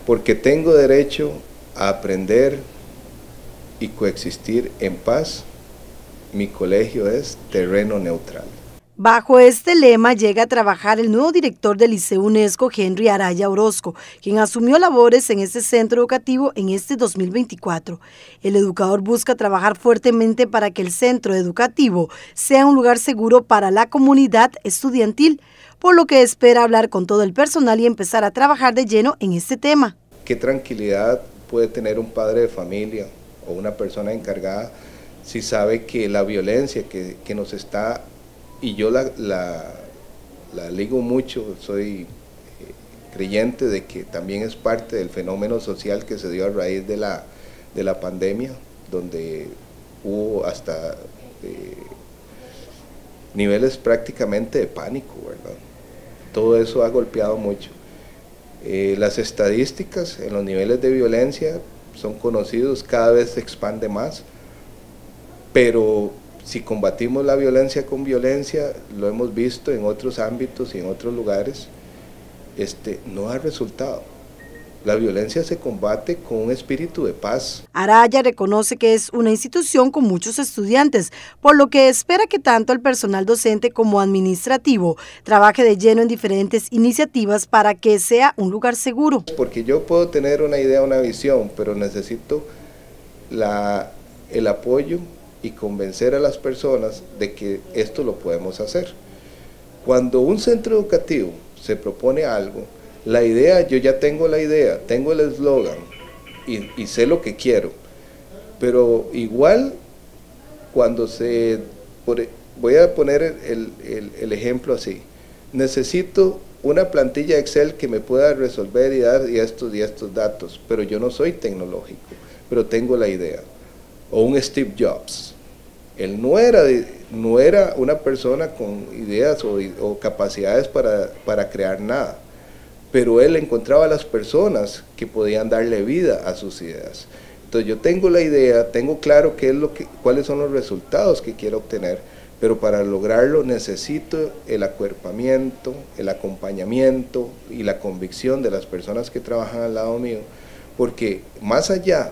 porque tengo derecho a aprender y coexistir en paz. Mi colegio es terreno neutral. Bajo este lema llega a trabajar el nuevo director del Liceo UNESCO, Henry Araya Orozco, quien asumió labores en este centro educativo en este 2024. El educador busca trabajar fuertemente para que el centro educativo sea un lugar seguro para la comunidad estudiantil, por lo que espera hablar con todo el personal y empezar a trabajar de lleno en este tema. ¿Qué tranquilidad puede tener un padre de familia o una persona encargada si sabe que la violencia que nos está... Y yo la ligo mucho, soy creyente de que también es parte del fenómeno social que se dio a raíz de la pandemia, donde hubo hasta niveles prácticamente de pánico, ¿verdad? Todo eso ha golpeado mucho. Las estadísticas en los niveles de violencia son conocidos, cada vez se expande más, pero si combatimos la violencia con violencia, lo hemos visto en otros ámbitos y en otros lugares, no ha resultado. La violencia se combate con un espíritu de paz. Araya reconoce que es una institución con muchos estudiantes, por lo que espera que tanto el personal docente como administrativo trabaje de lleno en diferentes iniciativas para que sea un lugar seguro. Porque yo puedo tener una idea, una visión, pero necesito el apoyo y convencer a las personas de que esto lo podemos hacer. Cuando un centro educativo se propone algo, la idea, yo ya tengo la idea, tengo el eslogan y sé lo que quiero, pero igual cuando voy a poner el ejemplo así, necesito una plantilla Excel que me pueda resolver y dar estos datos, pero yo no soy tecnológico, pero tengo la idea. O un Steve Jobs. Él no era una persona con ideas o capacidades para crear nada, pero él encontraba a las personas que podían darle vida a sus ideas. Entonces yo tengo la idea, tengo claro cuáles son los resultados que quiero obtener, pero para lograrlo necesito el acuerpamiento, el acompañamiento y la convicción de las personas que trabajan al lado mío, porque más allá,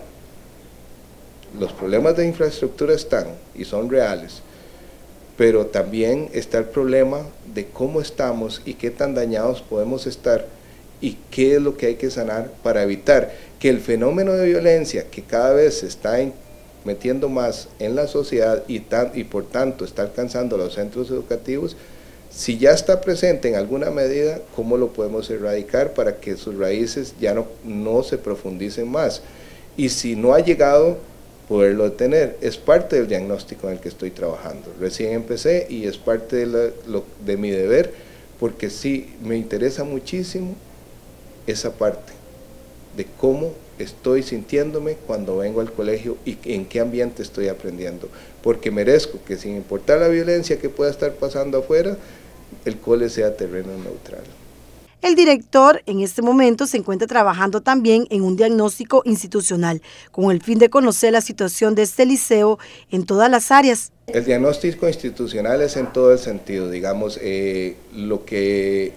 los problemas de infraestructura están y son reales, pero también está el problema de cómo estamos y qué tan dañados podemos estar y qué es lo que hay que sanar para evitar que el fenómeno de violencia que cada vez se está metiendo más en la sociedad y por tanto está alcanzando los centros educativos, si ya está presente en alguna medida, ¿cómo lo podemos erradicar para que sus raíces ya no se profundicen más? Y si no ha llegado, poderlo detener. Es parte del diagnóstico en el que estoy trabajando. Recién empecé y es parte de mi deber, porque sí me interesa muchísimo esa parte de cómo estoy sintiéndome cuando vengo al colegio y en qué ambiente estoy aprendiendo, porque merezco que sin importar la violencia que pueda estar pasando afuera, el cole sea terreno neutral. El director en este momento se encuentra trabajando también en un diagnóstico institucional, con el fin de conocer la situación de este liceo en todas las áreas. El diagnóstico institucional es en todo el sentido, digamos, lo que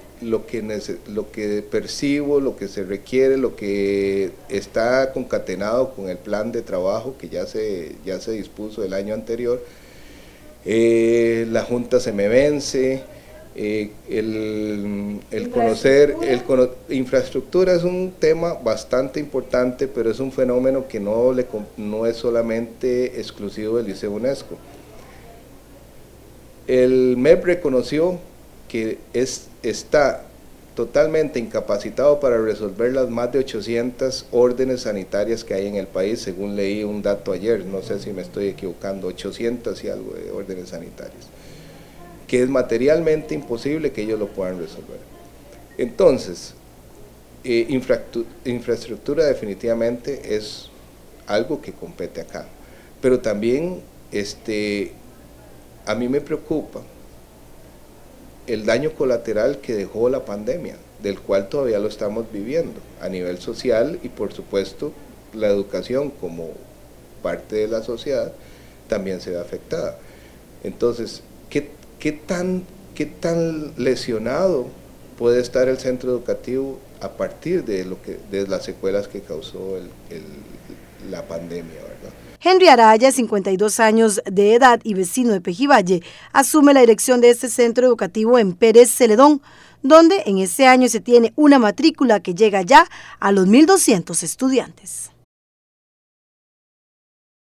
percibo, lo que se requiere, lo que está concatenado con el plan de trabajo que ya se dispuso el año anterior. La Junta se me vence. Infraestructura es un tema bastante importante, pero es un fenómeno que no es solamente exclusivo del Liceo UNESCO. El MEP reconoció que está totalmente incapacitado para resolver las más de 800 órdenes sanitarias que hay en el país, según leí un dato ayer, no sé si me estoy equivocando, 800 y algo de órdenes sanitarias, que es materialmente imposible que ellos lo puedan resolver. Entonces, infraestructura definitivamente es algo que compete acá, pero también a mí me preocupa el daño colateral que dejó la pandemia, del cual todavía lo estamos viviendo a nivel social y por supuesto la educación como parte de la sociedad también se ve afectada. Entonces, ¿qué tan lesionado puede estar el centro educativo a partir de las secuelas que causó la pandemia, ¿verdad? Henry Araya, 52 años de edad y vecino de Pejivalle, asume la dirección de este centro educativo en Pérez Celedón, donde en este año se tiene una matrícula que llega ya a los 1.200 estudiantes.